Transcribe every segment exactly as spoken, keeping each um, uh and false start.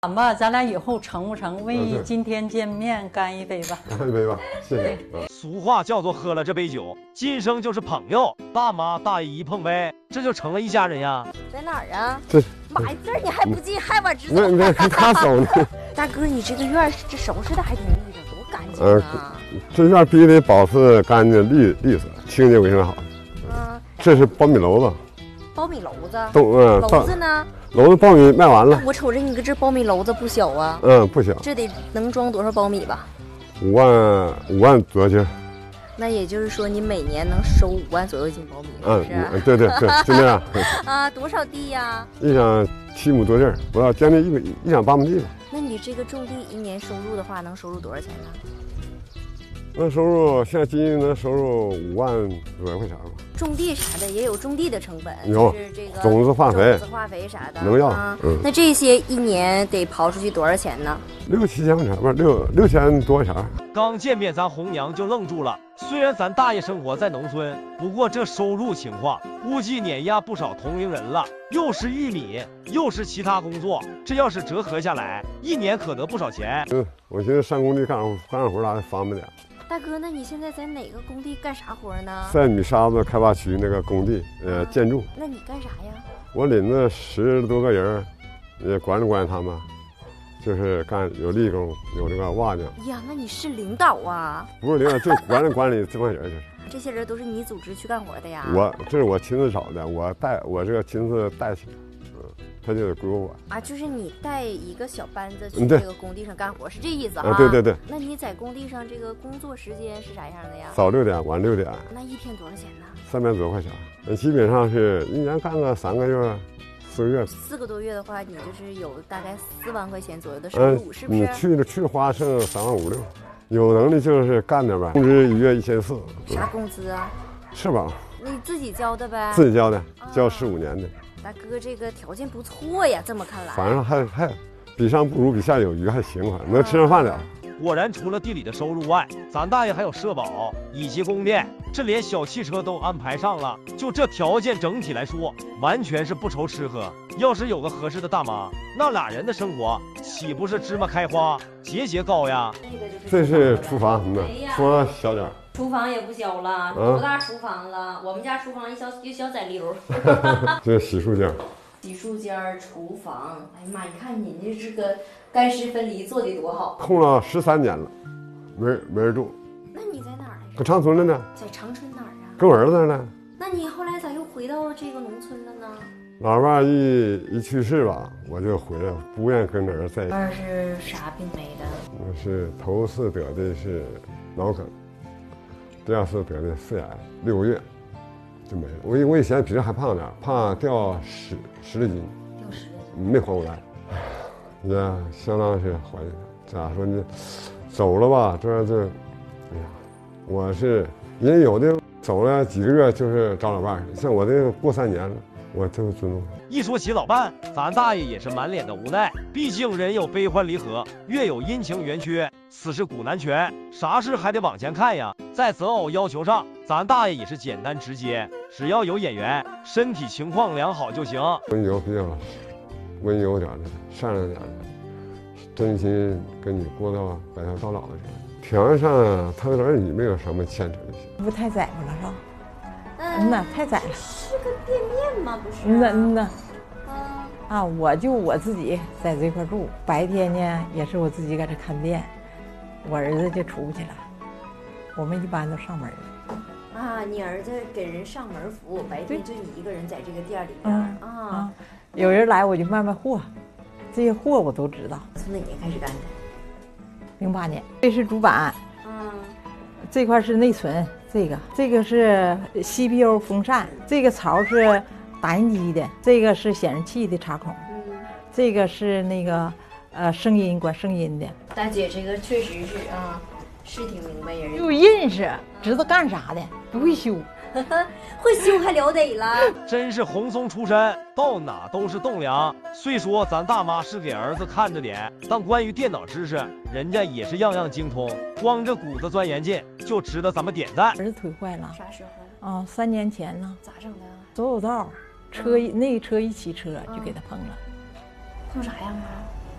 咱吧，咱俩以后成不成？为今天见面干一杯吧！ 干一杯吧，谢谢。 俗话叫做喝了这杯酒，今生就是朋友。大妈大爷一碰杯，这就成了一家人呀。 在哪儿啊？ 这妈呀，这儿你还不进，还往直走？ 那那他收呢？ 大哥，你这个院这收拾的还挺利索，多干净啊！ 呃、这院必须得保持干净利利索，清洁卫生好。嗯，这是苞米篓子。 苞米篓子？ 都嗯。 篓子呢？ 篓子苞米卖完了。 我瞅着你个这苞米篓子不小啊。 嗯，不小。 这得能装多少苞米吧？ 五万五万左右斤。 那也就是说，你每年能收五万左右斤苞米， 嗯， 是吧？ 嗯，对对对，就那样。 啊，多少地呀？ 一想七亩多地儿，不到将近一一想八亩地吧。 那你这个种地一年收入的话，能收入多少钱呢？ 能收入现在今年能收入五万多块钱吧。 种地啥的也有种地的成本， 有就是这个种子、化肥、 种子、化肥啥的能要。 啊、 嗯， 那这些一年得刨出去多少钱呢？ 六七千块钱，不是六六千多块钱。 刚见面，咱红娘就愣住了。虽然咱大爷生活在农村，不过这收入情况估计碾压不少同龄人了。又是玉米，又是其他工作，这要是折合下来，一年可得不少钱。 嗯，我寻思上工地干干活啥的方便点。 大哥，那你现在在哪个工地干啥活呢？ 在米沙子开发区那个工地，呃，啊、建筑。 那你干啥呀？ 我领着十多个人，也管理管理他们，就是干有力工，有这个瓦匠。 呀，那你是领导啊？ 不是领导，就管理管理这帮人就是。 这些人都是你组织去干活的呀？ 我这是我亲自找的，我带我这个亲自带起来。他就得归我啊，就是你带一个小班子去这个工地上干活，是这意思啊？ 对对对。 那你在工地上这个工作时间是啥样的呀？ 早六点，晚六点。 那一天多少钱呢？ 三百多块钱。基本上是一年干个三个月、四个月。 四个多月的话，你就是有大概四万块钱左右的收入，嗯、是不是？ 你去了去花剩三万五六，有能力就是干点呗。工资一月一千四。 啥工资啊？ 是吧？ 你自己交的呗？ 自己交的，交十五年的。 大哥，这个条件不错呀，这么看来， 反正还还比上不如，比下有余，还行，反正能吃上饭了。 果然，除了地里的收入外，咱大爷还有社保以及供电，这连小汽车都安排上了。就这条件，整体来说，完全是不愁吃喝。要是有个合适的大妈，那俩人的生活岂不是芝麻开花，节节高呀？ 这是厨房，嗯，厨房小点儿。 厨房也不小了，多大厨房了？我们家厨房一小一小窄溜。 这是洗漱间。 洗漱间、厨房，哎呀妈，你看你这这个干湿分离做的多好。 空了十三年了，没没人住。 那你在哪儿来着？ 搁长春了呢。 在长春哪儿啊？ 跟我儿子那儿呢。 那你后来咋又回到这个农村了呢？ 老伴一一去世吧，我就回来，不愿跟儿子在一起。 二是啥病没的？ 我是头次得的是脑梗。第二次得的肺癌，六个月就没了。我我以前比这还胖点，胖掉十十来斤， 掉十来斤，没还回来，也相当是怀念。咋说呢？走了吧，这这，哎呀，我是人有的走了几个月就是找老伴去，像我这个过三年了，我就尊重他。 一说起老伴，咱大爷也是满脸的无奈。毕竟人有悲欢离合，月有阴晴圆缺，此事古难全，啥事还得往前看呀。在择偶要求上，咱大爷也是简单直接，只要有眼缘，身体情况良好就行。 温柔比较温柔点的，善良点的，真心跟你过到白头到老的时候。条件上，他的儿女没有什么牵扯的行。 不太窄乎了是吧？ 嗯呐，太窄了。 是个店面吗？不是、啊？ 嗯呐嗯呐。 啊啊，我就我自己在这块住，白天呢也是我自己搁这看店，我儿子就出去了。我们一般都上门啊，你儿子给人上门服务，白天就你一个人在这个店里边、 嗯、 啊、 啊。有人来我就卖卖货，这些货我都知道。 从哪年开始干的？ 零八年。这是主板， 嗯， 这块是内存，这个这个是 C P U 风扇，这个槽是打印机的，这个是显示器的插孔， 嗯， 这个是那个呃声音管声音的。 大姐这个确实是啊。是挺明白人， 有认识，知道干啥的，不会修， 会修还了得了。 真是红松出身，到哪都是栋梁。虽说咱大妈是给儿子看着点，但关于电脑知识，人家也是样样精通。光这骨子钻研劲，就值得咱们点赞。 儿子腿坏了， 啥时候？ 啊，三年前呢。 咋整的？ 走走道，车一、嗯、那车一骑车就给他碰了。 碰啥样啊？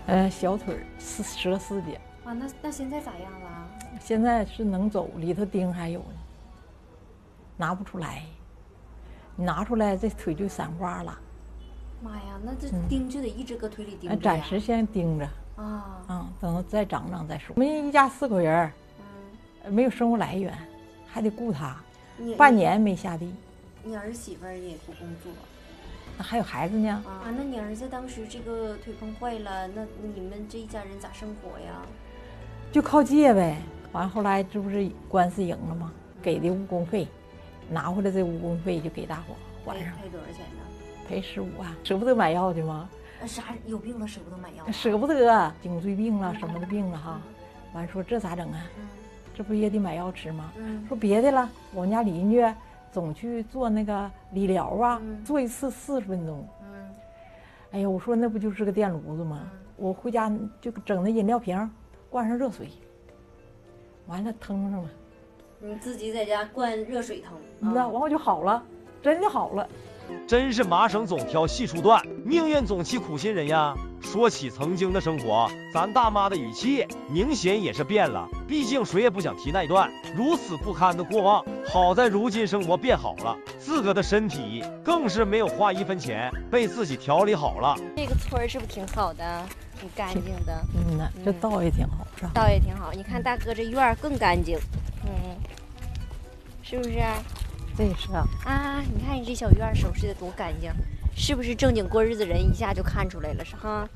呃，小腿是折四节。 啊，那那现在咋样了？ 现在是能走，里头钉还有呢，拿不出来。你拿出来，这腿就散花了。 妈呀，那这钉就得一直搁腿里钉着呀。 暂时先钉着。啊。嗯，等再长长再说。我们一家四口人，嗯，没有生活来源，还得顾他，半年没下地。 你儿媳妇儿也不工作。 那还有孩子呢啊？那你儿子当时这个腿碰坏了，那你们这一家人咋生活呀？ 就靠借呗。完后来这不是官司赢了吗？给的误工费，拿回来这误工费就给大伙还上。 赔多少钱呢？ 赔十五万，舍不得买药去吗？ 啥有病了舍不得买药？ 舍不得，颈椎病了什么的病了哈。完说这咋整啊？这不也得买药吃吗？说别的了，我们家邻居总去做那个理疗啊，做一次四十分钟。嗯，哎呀，我说那不就是个电炉子吗？我回家就整那饮料瓶，灌上热水，完了腾上了。 你自己在家灌热水腾， 你知道，完我就好了，真的好了。 真是麻绳总挑细处断，命运总欺苦心人呀。说起曾经的生活，咱大妈的语气明显也是变了，毕竟谁也不想提那段如此不堪的过往。好在如今生活变好了，自个的身体更是没有花一分钱，被自己调理好了。 这个村儿是不是挺好的，挺干净的？ 嗯呐，这道也挺好，是吧？ 道也挺好，你看大哥这院儿更干净，嗯，是不是？ 这也是啊。 啊，你看你这小院收拾的多干净，是不是正经过日子人一下就看出来了，是哈？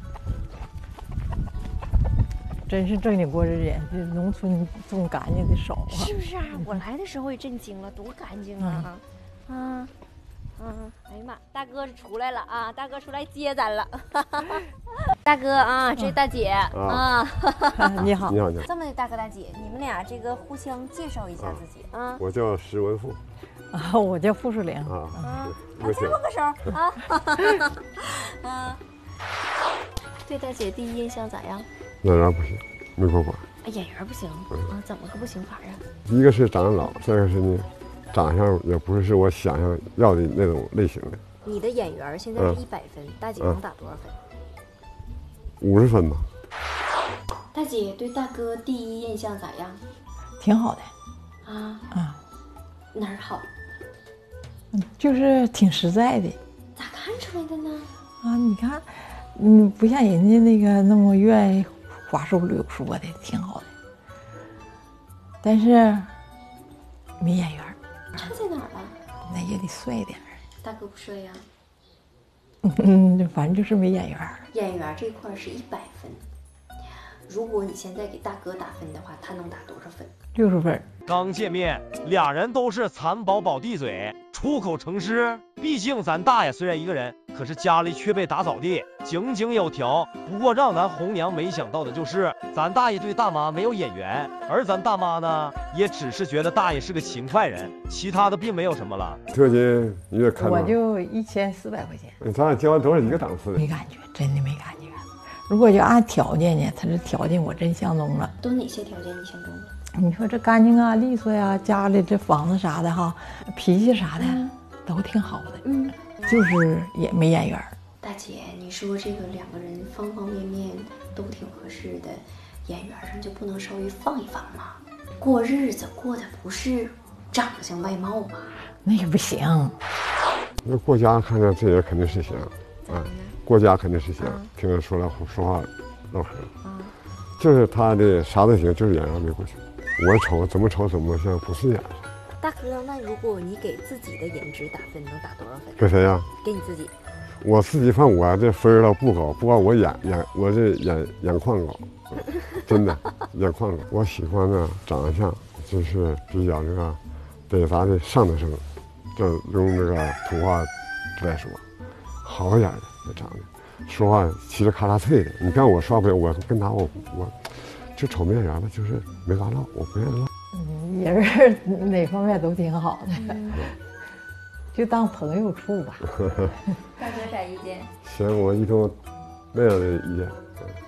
真是正经过日子，这农村这么干净的少啊。 是不是啊？我来的时候也震惊了，多干净啊！嗯、啊，嗯，哎呀妈，大哥出来了啊！大哥出来接咱了，大哥啊，这大姐啊， 你好， 你好，你好。 这么的大哥大姐，你们俩这个互相介绍一下自己啊。 我叫石文富。 啊，我叫傅树玲啊啊，再握个手啊！啊，对大姐第一印象咋样？ 演员不行，没过关。 演员不行啊？怎么个不行法呀？ 一个是长得老，再一个是呢，长相也不是我想象要的那种类型的。 你的眼缘现在是一百分，大姐能打多少分？ 五十分吧。 大姐对大哥第一印象咋样？ 挺好的。 啊啊， 哪儿好？ 就是挺实在的。 咋看出来的呢？ 啊，你看，嗯，不像人家那个那么愿意花说柳说的，挺好的。但是没眼缘。 差在哪儿了？ 那也得帅点儿。 大哥不帅呀。 嗯，反正就是没眼缘。 眼缘这块是一百分。如果你现在给大哥打分的话，他能打多少分？ 六十分。 刚见面，俩人都是蚕宝宝地嘴，出口成诗。毕竟咱大爷虽然一个人，可是家里却被打扫的井井有条。不过让咱红娘没想到的就是，咱大爷对大妈没有眼缘，而咱大妈呢，也只是觉得大爷是个勤快人，其他的并没有什么了。 特金，你也看到， 我就一千四百块钱。 咱俩交都是一个档次的。 没感觉，真的没感觉。如果就按条件呢，他这条件我真相中了。 都哪些条件你相中了？ 你说这干净啊、利索呀、啊，家里这房子啥的哈，脾气啥的、嗯、都挺好的。嗯，就是也没眼缘。 大姐，你说这个两个人方方面面都挺合适的，眼缘上就不能稍微放一放吗？过日子过的不是长相外貌吗？ 那也不行。 那过家看着这人肯定是行啊。过家肯定是行，嗯、听着说来说话唠嗑，嗯、就是他的啥都行，就是眼缘没过去。我瞅怎么瞅怎么像不顺眼。 大哥，那如果你给自己的颜值打分，能打多少分？ 给谁呀？ 给你自己。 我自己看我这分倒不高，不过我眼眼我这眼眼眶高，真的眼眶高。我喜欢呢长相就是比较这个北咱的上等生，就用这个土话来说，好一点的。长得说话嘁哩咔嚓脆的，你看我说不，我跟他我我就瞅面缘吧，就是没法唠，我不愿意唠。 嗯，人哪方面都挺好的，嗯、就当朋友处吧。 大哥啥意见？ 行，我一通那样的意见，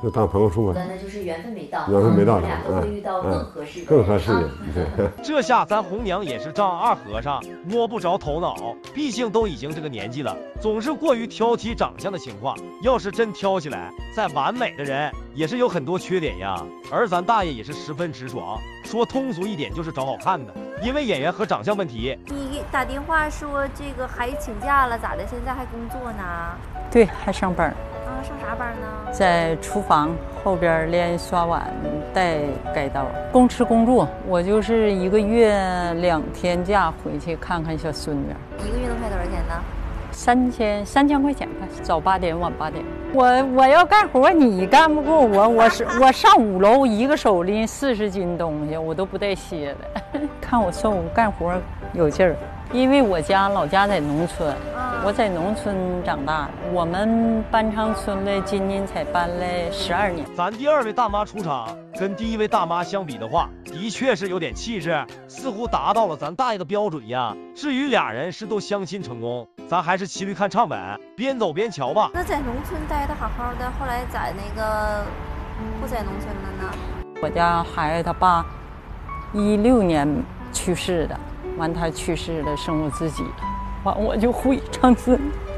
就当朋友处吧。 那就是缘分没到， 缘分没到， 俩都会遇到更合适的， 更合适的。对。 这下咱红娘也是丈二和尚摸不着头脑，毕竟都已经这个年纪了，总是过于挑剔长相的情况。要是真挑起来，再完美的人也是有很多缺点呀。而咱大爷也是十分直爽，说通俗一点就是找好看的。因为演员和长相问题， 你打电话说这个还请假了，咋的？现在还工作呢？ 对，还上班。 啊，上啥班呢？ 在厨房后边练刷碗、带改刀，公吃公住。我就是一个月两天假回去看看小孙女。 一个月能开多少钱呢？ 三千三千块钱吧，早八点晚八点。我我要干活，你干不过我。我是我上五楼，一个手拎四十斤东西，我都不带歇的。看我瘦，干活有劲儿。因为我家老家在农村，我在农村长大，我们搬昌村来，今年才搬来十二年。 咱第二位大妈出场，跟第一位大妈相比的话，的确是有点气质，似乎达到了咱大爷的标准呀。至于俩人是都相亲成功，咱还是骑驴看唱本，边走边瞧吧。 那在农村待的好好的，后来咋那个不在农村了呢？ 我家孩子他爸一六年去世的。完，他去世了，剩我自己了。完，我就回长春。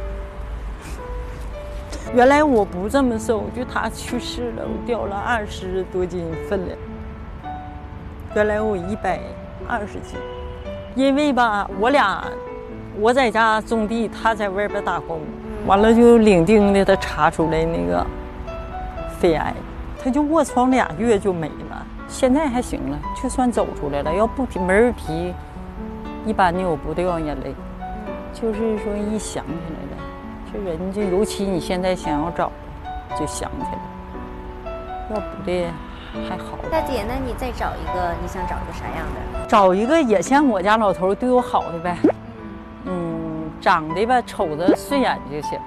原来我不这么瘦，就他去世了，我掉了二十多斤分量。原来我一百二十斤，因为吧，我俩我在家种地，他在外边打工，完了就领丁的，他查出来那个肺癌，他就卧床俩月就没了。现在还行了，就算走出来了，要不提没人提。一般的我不掉眼泪，就是说一想起来了，这人就尤其你现在想要找，就想起来，要不的还好。 大姐，那你再找一个，你想找一个啥样的？ 找一个也像我家老头对我好的呗，嗯，长得吧瞅着顺眼就行，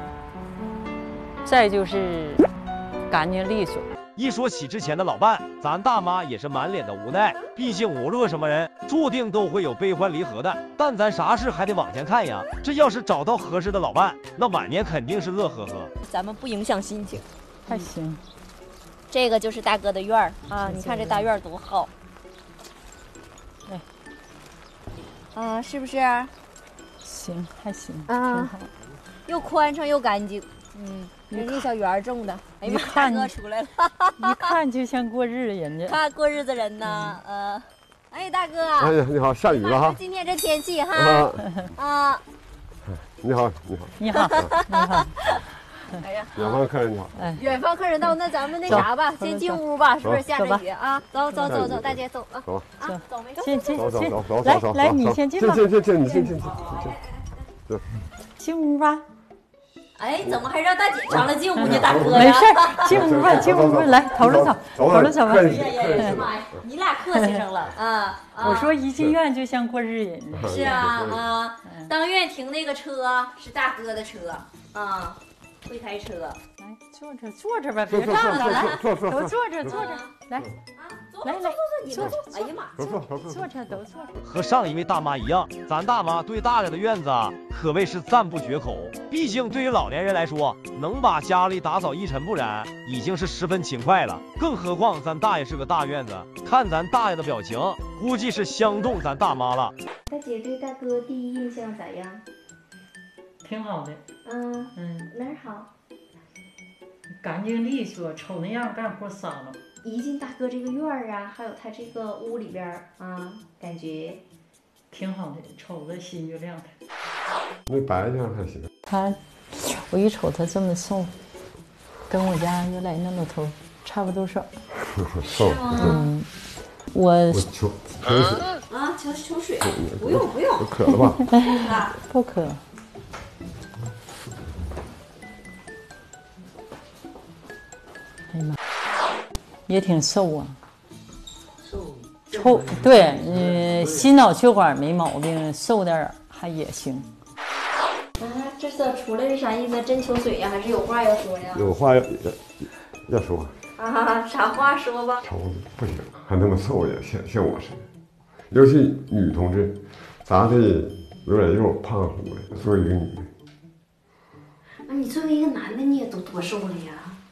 再就是干净利索。 一说起之前的老伴，咱大妈也是满脸的无奈。毕竟无论什么人，注定都会有悲欢离合的。但咱啥事还得往前看呀。这要是找到合适的老伴，那晚年肯定是乐呵呵。 咱们不影响心情， 还行。 这个就是大哥的院儿啊，你看这大院儿多好。 哎， 啊，是不是？ 行，还行， 啊， 挺好。 又宽敞又干净。嗯。人家小园种的，哎呀妈，大哥出来了， 一看就像过日子人家， 看过日子人呢，呃，哎，大哥， 哎呀，你好，下雨了哈， 今天这天气哈，啊， 你好，你好， 你好，你好， 哎呀， 远方客人你好， 哎， 远方客人到，那咱们那啥吧，先进屋吧，是不是下着雨啊？走走走走，大姐走啊， 走啊，走没事， 进进走走走走来走， 来，你先进吧， 进进进，你进进进进， 进屋吧。 哎，怎么还让大姐上来进屋呢，大哥呀？ 没事，进屋吧，进屋吧，来，头了走，头了走吧。 哎呀呀呀妈呀，你俩客气上了啊！ 我说一进院就像过日人。 是啊啊，当院停那个车是大哥的车啊，会开车。 来，坐着坐着吧，别站了，来，都坐着坐着，来。 来来，你们坐。哎呀妈， 坐坐着都坐着。 和上一位大妈一样，咱大妈对大爷的院子啊，可谓是赞不绝口。毕竟对于老年人来说，能把家里打扫一尘不染，已经是十分勤快了。更何况咱大爷是个大院子，看咱大爷的表情，估计是相中咱大妈了。 大姐对大哥第一印象咋样？ 挺好的。 嗯嗯， 哪儿好？ 干净利索，瞅那样干活撒了。 一进大哥这个院儿啊，还有他这个屋里边儿啊，感觉挺好的，瞅着心就亮开。 那白天还行。 他，我一瞅他这么瘦，跟我家原来那老头差不多少。 瘦。 嗯，我我求求水啊，求求水，不用不用。 渴了吧？ 不渴。哎呀妈，也挺瘦啊。瘦。抽对，嗯，心脑血管没毛病，瘦点儿还也行。 啊，这是出来是啥意思？真求水呀，还是有话要说呀？ 有话要要要说。 啊，啥话说吧？ 瞅不行，还那么瘦也像像我似的，尤其女同志，咱得有点肉，胖乎的。作为一个女的， 啊，你作为一个男的，你也都多瘦了呀？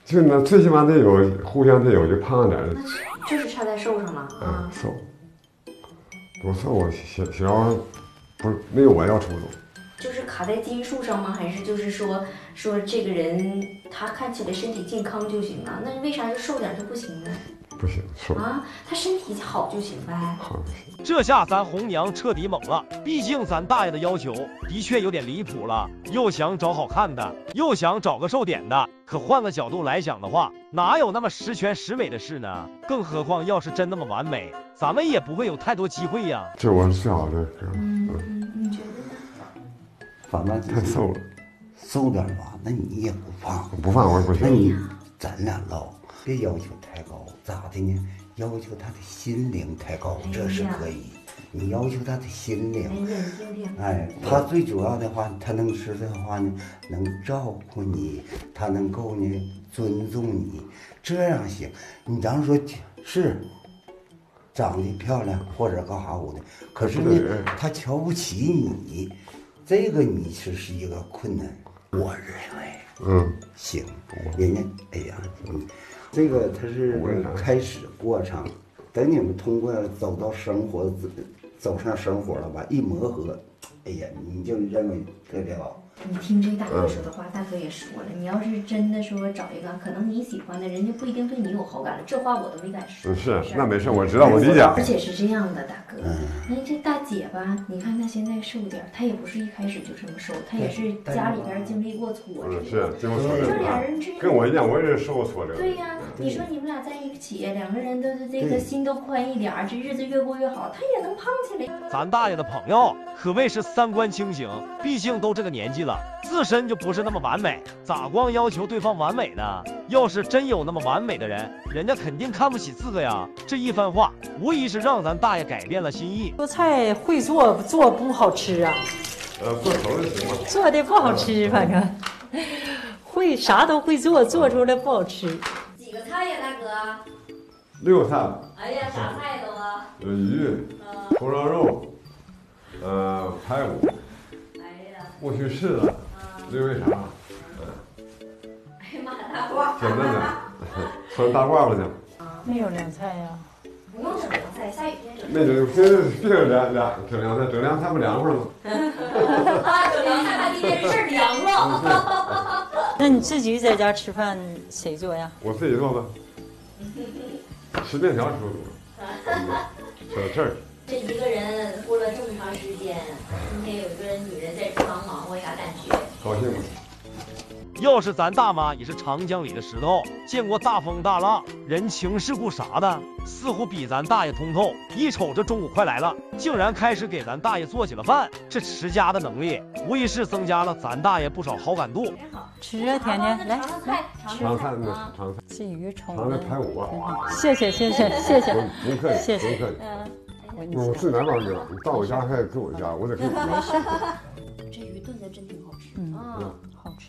就那最起码得有互相得有就胖点的， 就是差在瘦上了啊，瘦，不瘦我小小不是没有我要出头。 就是卡在基数上吗？还是就是说说这个人他看起来身体健康就行了？那为啥就瘦点就不行呢？ 不行，瘦啊，他身体好就行呗。 好就行。 这下咱红娘彻底懵了，毕竟咱大爷的要求的确有点离谱了，又想找好看的，又想找个瘦点的。可换个角度来想的话，哪有那么十全十美的事呢？更何况要是真那么完美，咱们也不会有太多机会呀。 这我是最好的， 嗯嗯，你觉得呢？ 反正太瘦了， 瘦点吧，那你也不胖， 不胖我也不行。 那你咱俩唠，别要求太高，咋的呢？要求他的心灵太高，这是可以。你要求他的心灵，哎，他最主要的话，他能说的话呢，能照顾你，他能够呢尊重你，这样行。你咱说是长得漂亮或者干啥我的，可是呢，他瞧不起你，这个你是是一个困难。我认为， 嗯， 行，人家哎呀，嗯，这个他是开始过程，等你们通过走到生活，走上生活了吧，一磨合，哎呀，你就认为特别好。 你听这大哥说的话，大哥也说了，你要是真的说找一个可能你喜欢的人，家不一定对你有好感了，这话我都没敢说。 是，那没事，我知道，我理解。 而且是这样的，大哥，哎，这大姐吧，你看她现在瘦点，她也不是一开始就这么瘦，她也是家里边经历过挫折。 是，经过挫折。 这俩人这跟我一样，我也是受过挫折。 对呀，你说你们俩在一起，两个人都这个心都宽一点，这日子越过越好，她也能胖起来。 咱大爷的朋友可谓是三观清醒，毕竟都这个年纪了，自身就不是那么完美，咋光要求对方完美呢？要是真有那么完美的人，人家肯定看不起自个呀。这一番话无疑是让咱大爷改变了心意。 做菜会做，做不好吃啊。 呃，做熟就行了。 做的不好吃，反正会啥都会做，做出来不好吃。 几个菜呀，大哥？ 六菜。 哎呀，啥菜都啊？ 有鱼，红烧肉，呃，排骨。 哎呀， 不许吃的，因为啥？ 哎呀妈，大褂。 简单点，穿大褂子去。 没有凉菜呀。 不用整凉菜，下雨天整。 那就别别凉凉整凉菜，整凉菜不凉快吗？ 啊，整凉菜，他今天这事儿凉了。 那你自己在家吃饭谁做呀？ 我自己做吧。吃面条吃不多，说到这儿。 这一个人过了这么长时间，今天有一个女人在厨房忙活，啥感觉？ 高兴吗？ 要是咱大妈也是长江里的石头，见过大风大浪、人情世故啥的，似乎比咱大爷通透。一瞅这中午快来了，竟然开始给咱大爷做起了饭，这持家的能力无疑是增加了咱大爷不少好感度。 吃啊，甜甜，来来， 尝菜呢，尝菜。 这鱼葱。 尝那排骨啊。 谢谢谢谢谢谢。 不客气， 谢谢。 不客气。我最难忘哥，你到我家还搁我家，我得给你。 没事。 这鱼炖的真挺好吃。 嗯，好吃。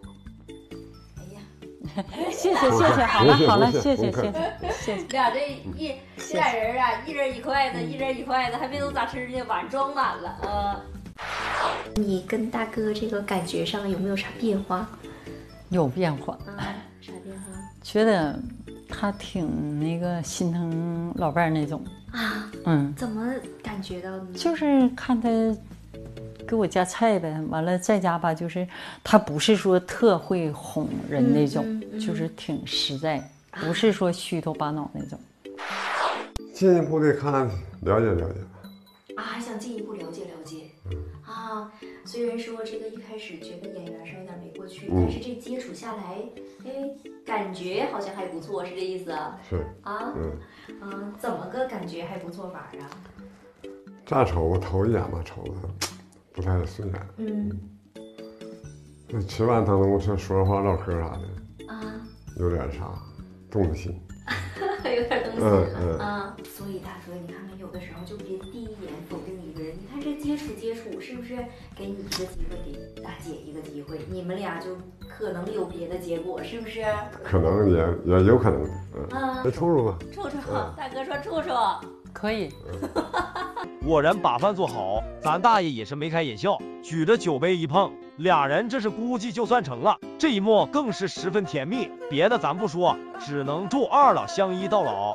哎呀， 谢谢谢谢，好了好了，谢谢谢谢谢谢。 俩这一这俩人啊，一人一筷子，一人一筷子，还没都咋吃呢，碗装满了啊。你跟大哥这个感觉上有没有啥变化？ 有变化。 啊，啥变化？ 觉得他挺那个心疼老伴儿那种。 啊， 嗯， 怎么感觉到呢？ 就是看他给我夹菜呗，完了在家吧，就是他不是说特会哄人那种， 嗯嗯嗯、 就是挺实在，不是说虚头巴脑那种。 进一步的看了解了解啊，还想进一步了解了解。嗯、啊，虽然说这个一开始觉得演员上有点没过去，嗯、但是这接触下来，哎，感觉好像还不错，是这意思啊？ 是啊，嗯。嗯，怎么个感觉还不错法啊？ 乍瞅我头一眼吧，瞅着不太顺眼。嗯。那吃饭当中说说话唠嗑啥的，啊，有点啥动了心。 有点动心了、嗯嗯、啊！所以大哥，你看看，有的时候就别第一眼否定一个人。你看这接触接触，是不是给你一个机会，给大姐一个机会，你们俩就可能有别的结果，是不是？ 可能也也有可能，嗯，啊，再处处吧。 处处，大哥说处处可以。 果然把饭做好，咱大爷也是眉开眼笑，举着酒杯一碰，俩人这是估计就算成了。这一幕更是十分甜蜜，别的咱不说，只能祝二老相依到老。